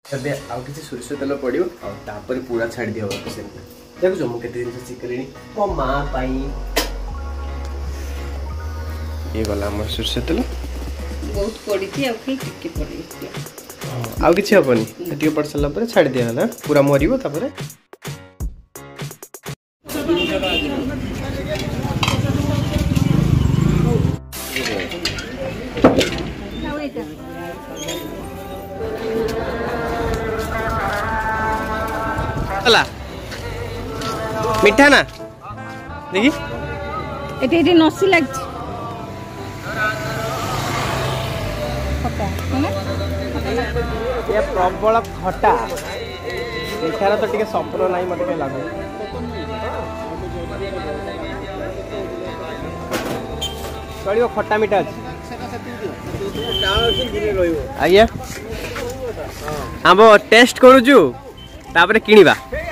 ଏବେ ଆଉ କିଛି ସୋରିଷ ତେଲ ପଡ଼ିବ ଆଉ ତାପରେ ପୁରା ଛାଡ଼ି ଦିଅ ହବ ସେମିତି। ଦେଖୁଛ ମୁଁ କେତେ ଜିନିଷ ଶିଖିଲିଣି ମୋ ମା ପାଇଁ। ये गला हमर सୋरिष तेल बहुत पड़ी आ टिके पड़ी आ किछि हबनी टिके पड़ सला पर छाड़ दिया हला पूरा मरिबो तापरे हला मीठा ना देखी एटे नसी लागछ ये प्रबल खटा देखार तो टिके सपन ना मत लगे चलो खट्टा मीठा आज्ञा आम टेस्ट करुचु तापर किनिबा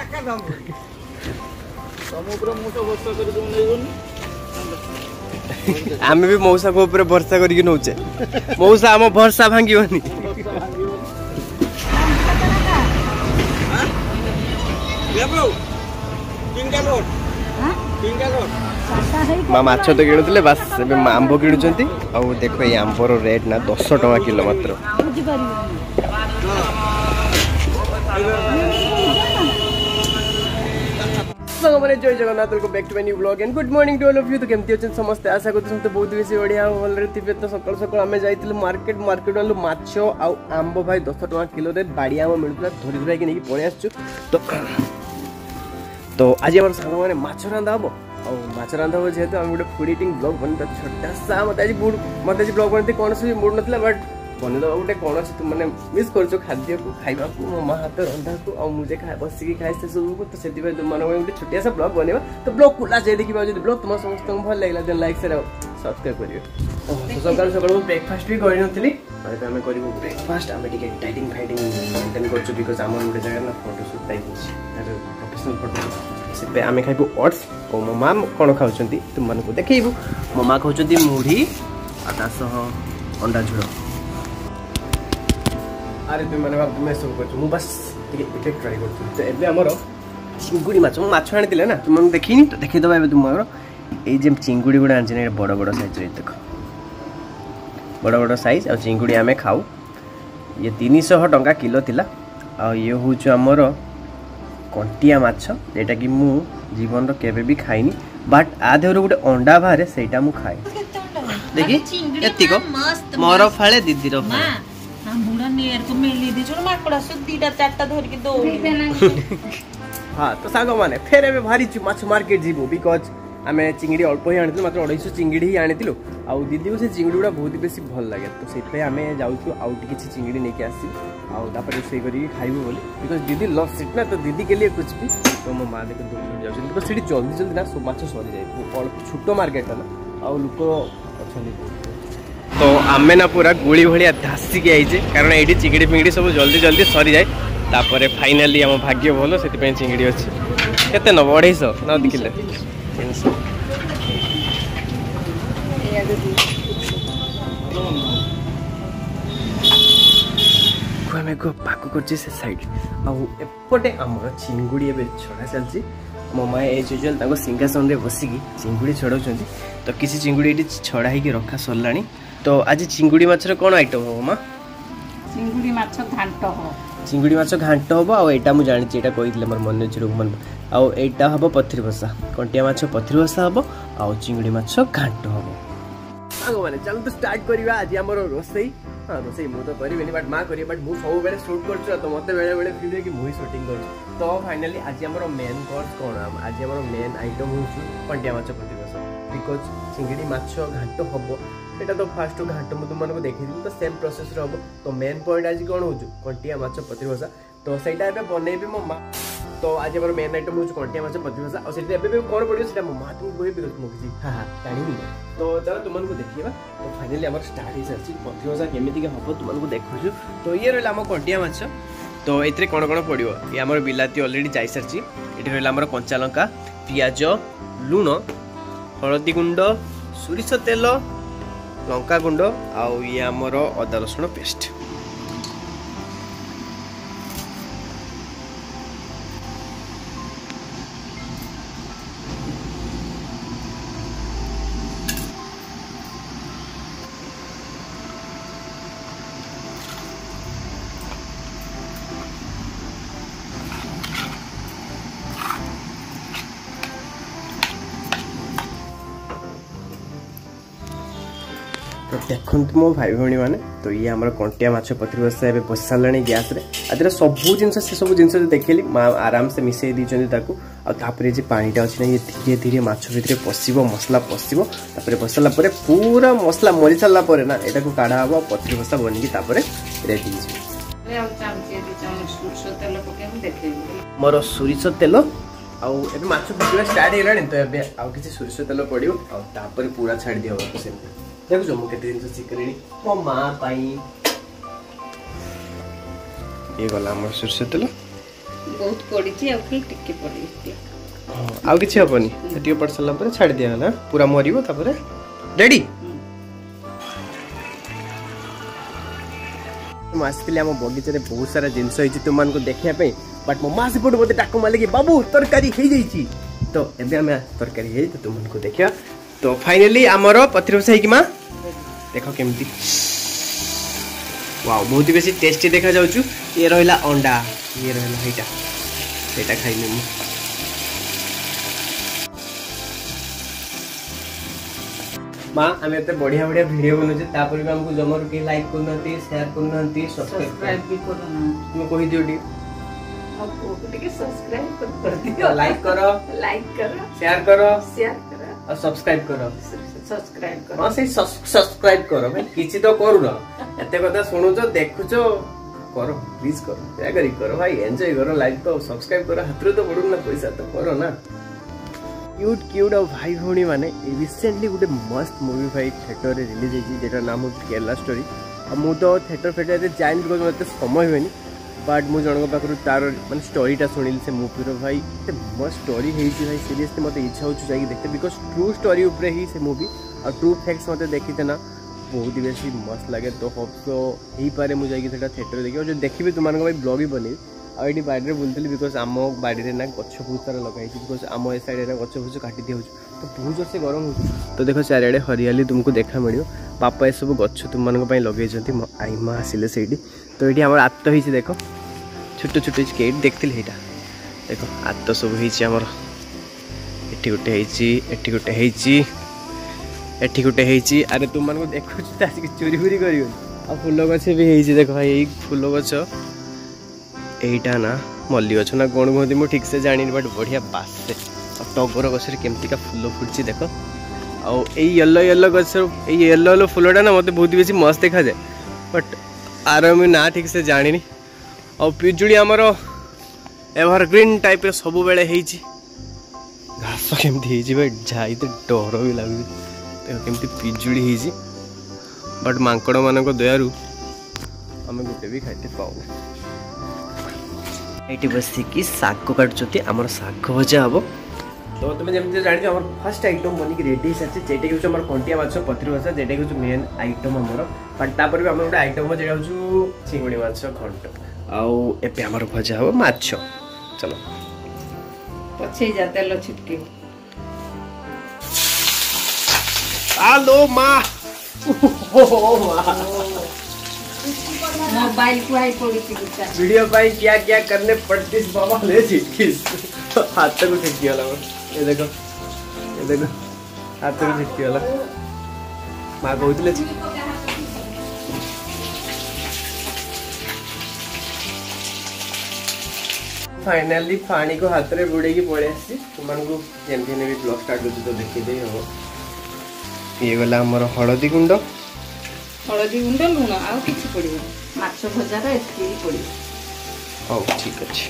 आम भी मौसा को ऊपर भरसा करके नौचे मौसा आम भरसा भांगी माँ माछ तो किणुले बास आंब किणुंट आ देख ये आंबर रेट ना 10 टका किलो मात्र। मैंने जय Jagannath welcome back to my new blog and good morning to all of you. तो केमती अच्छे समस्त आशा करते समस्त बहुत बेसी बढ़िया भलरे थे। तो सकाल सकाल आम जाइए मार्केट आलु माछ आंब भाई 10 टका किलो बाड़ी आम मिलूला धरी धुरा नहीं पलि आसचु। तो आज आम सांग मैंने माछ रांधा हम और माछ रांधा हम जेहेतु आम गोटे फूड इटिंग ब्लॉग बन छोटा सा मत आज ब्लॉग बनते कौन सी मूड ना बट बनवा गोटे कौन मैंने मिस कर खाद्य को खावा मो माँ हाथ रंधा को और मुझे बसिक खाए से सब को। तो से तुम गोटे छोटिया सा ब्लॉग बनवा तो ब्लॉग को लास्ट जाए देखिए जो ब्लॉग तुम समस्त भल लगे देन लाइक शेयर सब्सक्राइब करियो। सकाल सकाल ब्रेकफास्ट भी करी नथली आम कर ब्रेकफास्ट आम डाइटिंग फाइटिंग मेंटेन कर बिकज आम गोटे जगह ना फोटोशूट टाइप प्रोफेशनल फोटो से आम खाइबू ओट्स और मो माँ कौन खाऊँ तुम मानक देखू मो माँ खाऊँ मुढ़ी आसह अंडा झोल। अरे तुम मैंने तुम सब कर बस ट्राए कर। तो ये आमर चिंगुड़ी माछ आनी ना तुम देखनी तो देखीदबा तुम ये चिंगुड़ी गुड़ा आनी बड़ बड़ साइज देख बड़ बड़ साइज आ चिंगुड़ी आम खाऊ ये 300 टंका किलो थिला आ ये हूँ आमर कंटिया माछ जेटा कि मु जीवन केबे भी खाइनी बट आ देहर गोटे अंडा बाहर सेटा मु खाए देखी एतिक मोर फाळे दीदीर फाळे हाँ तो सांग मैंने फेर ए भारी माछ मार्केट जीवु बिकज आम चिंगड़ी अल्प ही आनी मात्र 250 चिंगड़ी ही आनी आउ दीदी को से चिंगड़ी गुड़ा बहुत बेसी भल लगे। तो से आम जाऊँ आउ किसी चिंगड़ी नहीं आसू आउे रोसे कर खाइबू बोली बिकज दीदी लव सीट ना तो दीदी के लिए कुछ भी तो मो माँ देख जाऊँ बिकज से जल्दी जल्दी ना सब माछ सरी जाए छोट मार्केट ना आउ लोक अच्छा। तो आम ना पूरा गुड़ी भाया धासिक आईचे कारण ये चिंगड़ी फिंगड़ी सब जल्दी जल्दी सरी जाए तापर फाइनाली आम भाग्य भल से चिंगड़ी अच्छी केते नब 250 ना देखिले 300 आम पाक कर साइड आउटे आम चिंगुड़ी ए छड़ा चलती मो माँ एज यूजुआल सिंहासन में बसिकी चिंगुड़ी छड़ा तो किसी चिंगुड़ी ये छड़ा ही रखा सरला। तो आज चिंगुड़ी माछर कौन आइटम हो माँ? चिंगुड़ी माछ घांट हो चिंगुड़ी माछ घांट हम आईटा मुझे जानी कही मोर मन अच्छे मन आईटा हम पथरी भसा कंटिया माछ पथरी भसा हम आउ चिंगुड़ी माछ घांट हम सांग मैंने चल तो स्टार्ट करवा आज आम रोसई। हाँ रोसई मुझे तो करी बट माँ करी बट मुझे सब बेले शूट कर तो मत बेले फिल है कि मुझे शूटिंग कर। तो फाइनाली आज आम मेन कोर्स कौन आज आम मेन आइटम हूँ कंटिया माछ पथरी भसा बिकज चिंगड़ी माछ घांट हम एटा तो फास्ट घाट मुझे तुमको देखी तो सेम प्रोसेस हम। तो मेन पॉइंट आज कौन हो कंटिया माछ पथरी भसा तो सहीटा बनइबी मो माँ। तो आज आम मेन आइटम हूँ कंटिया माछ पथरी भसा और कौन पड़ो से मो माँ तुमको कह बिकज मुझे हाँ हाँ जानी तो चलो तुमको देखा। तो फाइनाली आम स्टार्ट हो सारी पथरी भसा केमी हम तुमको देखु। तो ये रहा आम कंटिया माछ तो ये कौन कौन पड़ो ये आम बिलाती अलरेडी जाई सारी ये रहा आम कंचा लंका पियाज लुण हलदी गुंड सोरिष तेल लंका गुंड आउ ये आमर अदा रसुण पेस्ट देखो मो भाई भाई मैंने तो ये आम कंटिया माछ पथरी बसा ए बस सारा गैस रे सबू जिन से सबू जिन देखली माँ आराम से मिसई देतापर पानीटा अच्छे ना ये धीरे धीरे माछ भितर पशिब मसला पशिब पसला पूरा मसला मरी सारापर ना यहाँ काढ़ा हम पथरी बसा बनिकी रेडी मोर सोरिष तेल आउ माछ पकड़ा स्टार्ट होगा तो ये आउ कि सोरिष तेल पड़ो आउे पूरा छाड़ी दिया देखुच मुझे जिन शिखली मो माँ ये गला आम सोरिष तेल बहुत पड़ी आउ कि हेनी टे पड़ सारा छाड़ दिगला पूरा मर रेडी आसती आम बगीचे बहुत सारा जिनस तुमको देखापी बट मो माँ सेपट मत डाक मारे कि बाबू तरकारी हो जाइए तो एबे आम तरकारी है तो तुमको देखा तो फाइनली आमर पथरी बसा है माँ देख केमती वाओ बहुत बेसी टेस्टी देखा जाऊँ ये रहा अंडा ये रहा यहाँ खाइनी मुझे माँ आम एत बढ़िया बढ़िया वीडियो बनाऊे तापर भी आमको जमार के लाइक करना शेयर करना सब्सक्राइब भी करना कही दियो लाइक करो शेयर करो और सब्सक्राइब करो हाँ से सब्सक्राइब करो भाई किसी तो करू ना एत कथा शुणुच देखुच करो प्लीज करो करो भाई एंजॉय करो लाइफ तो सब्सक्राइब करो हाथ तो पड़ू ना पैसा तो करो ना क्यूट क्यूट और भाई भाई मैंने रिसेंटली गोटे मस्त मूवी भाई थिएटर रे रिलीज होती जेटार नाम केरला स्टोरी और मुझे तो थिएटर फेटर जाए बिकज मत समय हुए बट मुझे जन पाखु तार मैं स्टोरीटा शुणिली से मूवीर भाई मस्त स्टोरी है भाई सीरियसली मत इच्छा हो देखते बिकज ट्रू स्टोरी उपरे ही से मूवी और ट्रू फैक्ट्स मत देखते ना बहुत बेसी मस्त लगे तो होप तो हो पारे मुझे थिएटर देखिए और जो देखी तुम ब्लॉग ही बनी और ये बाड़ी में बुलूली बिकज आम बाड़ी ना गच बहुत सारा लगाई बिकज आम ए साइड गच फुच काटी दिया तो बहुत जोर से गरम हो तो देखो चारिड़े हरियाली तुमको देखा मिलो बापा ये सब गच तुम लगे आई माँ आसिले से तो ये आम आत हो देख छोट छोट केट देखते यहाँ देख आत सब होमर एटी गोटे एटी गोटे अरे तुम देखु चोरी फूरी कर फूल गछ भी देख भाई फूल गछ यहीटा ना मल्ली गछ ना कौन कहते मुझे ठीक से जानी बट बढ़िया बासे और टगर गचर केमतिका फूल फुटी देख आउ येलो येलो गच येलो येलो फूलटा ना मत बहुत बेसी मस्त देखा जाए बट आर मुझे ना ठीक से जानी और पिजुड़ी आमर एवरग्रीन टाइप सब बेले घास केमती जाई तो डर भी लगे केमती पिजुड़ी बट मांकड़ मान दयारू आम गोटे भी खाते पाऊँ ये बसिकी शाग काटुच्च आमर शाग भजा हम तो तुम जमी जान आम फर्स्ट आइटम बनिक रेडी सारी जेटा कि हूँ कंटिया माछ पथरी बसा जेटा कि मेन आइटम आमर बट तापर भी आम गोटे आइटम जेटा हूँ चिंगुड़ी माछ घंट आउ एबे आमर भजा हम माछ चलो पछे जा तेल छिटके आलो माँ मोबाइल को आई पड़ी वीडियो पाई क्या क्या करने पड़ती बाबा ले छिटकिस हाथ को छिटकी वाला ये देखो हाथ को छिटकी वाला माँ कहते फाइनाली पानी को हाथ में बुड़े पड़े तुमको जमी भी ब्लॉग स्टार्ट हो तो देखी हम ये गला आमर हलदी गुंड लुण आउ किछि पड़िबो माछ भजार एतकी पड़िबो हां ठीक अछि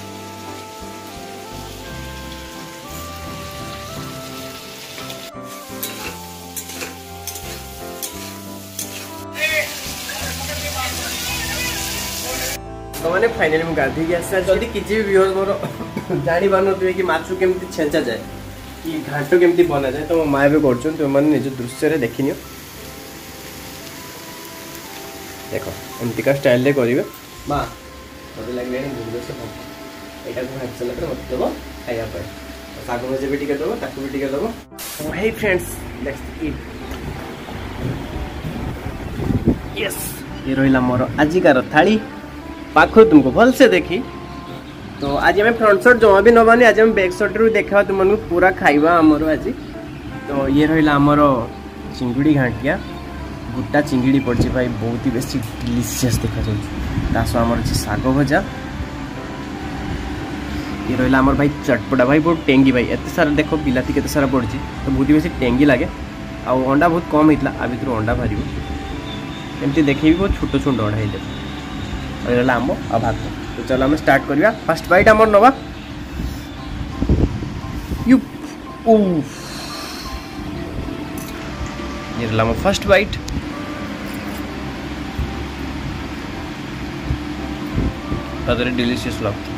तो मैंने फाइनली मुझे गाधी आसा जदि किसी भी व्यूअर्स मोर जानी पारे कि माछ केमती छेचा जाए कि घाट केमती बना जाए तो मो माँ भी कर तुम मैंने निज दृश्य देखनी देखो एमतीका स्टाइल करेंगे माँ मत लगे यहाँ भाजी सारा मत दब खायापे शाग भजा भी दब ताकू भी दब हे फ्रेंड्स लेट्स ईट यस ये रहा मोर आजिकार थाली पाखु तुमको भल से देखी तो आज हमें फ्रंट शॉट जमा भी नबानी आज हम बैक शॉट रू देखा तुमको पूरा खाइबा आमर आज तो ये रहा आमर चिंगुड़ी घांटिया गोटा चिंगड़ी पड़ी भाई बहुत ही बेसी डिलीशियस देखा जाए। आमर अच्छे शाग भजा ये रहा आमर भाई चटपटा भाई बहुत टेंगी भाई एत सारा देख बिलाती केते सारा पड़ी तो बहुत ही बेसी टेंगी लगे आउ अंडा बहुत कम होता आ भर अंडा बाहर एमती देखे भी बहुत छोट छोट अंडा हो रहा आम आ भात। तो चलो आम स्टार्ट करवा फास्ट बाइट आमर नवा यू ये रहा फर्स्ट बाइट डिलीशियस लगता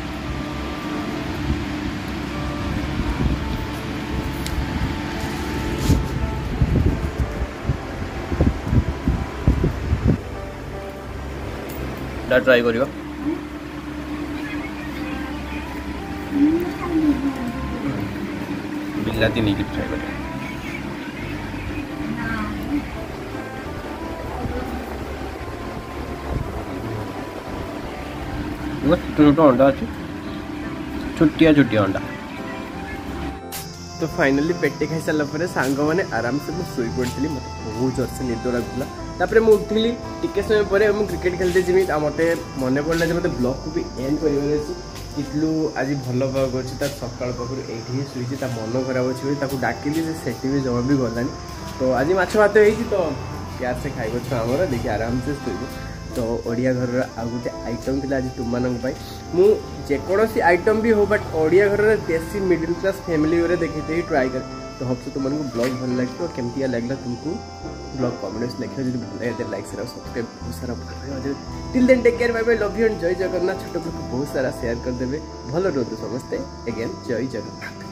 ट्राई करियो बिलाती नहीं ट्राई करियो छोट छोट अंडा अच्छे छोटिया छोटिया अंडा। तो फाइनली पेटे खाई सारा सांग मैंने आराम से मुझे पड़ी मत बहुत जोर से निद लगुला तापर मुझे उठिली टिके समय पर मुझे क्रिकेट खेलते जीवी मत मन पड़ा जो मतलब ब्लॉग को भी एंड कर कितलू आज भल पाग अच्छे सकाल पाखर ये शुई मन खराब अच्छे डाकिली से भी जमा भी गलानी। तो आज माछ भात हो तो प्यार से खाइब छुआमर देखिए आराम से शुभ। तो ओडिया घर आउ गोटे आइटम थी आज तुम मानक जेकोसी आइटम भी हो बट ओडिया घर देसी मिडिल क्लास फैमिली वे देखते ही ट्राई कर। तो होप्स तुमको ब्लॉग भल लगे केमती लगला तुमको ब्लॉग कमेंट्स लिखे जो भल लगे लाइक शेयर सब्सक्राइब बहुत सारा भल till then take care bye bye love you and जय जगन्नाथ। छोट को बहुत सारा शेयर करदेवे भल रुहतु समस्ते एगेन जय जगन्नाथ।